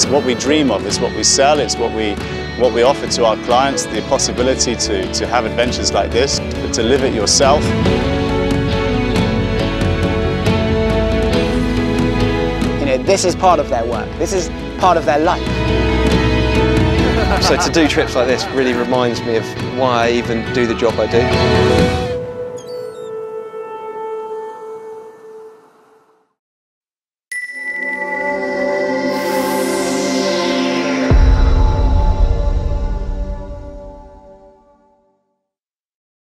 what we dream of, it's what we sell, it's what we offer to our clients, the possibility to have adventures like this, but to live it yourself. You know, this is part of their work, this is part of their life. So to do trips like this really reminds me of why I even do the job I do.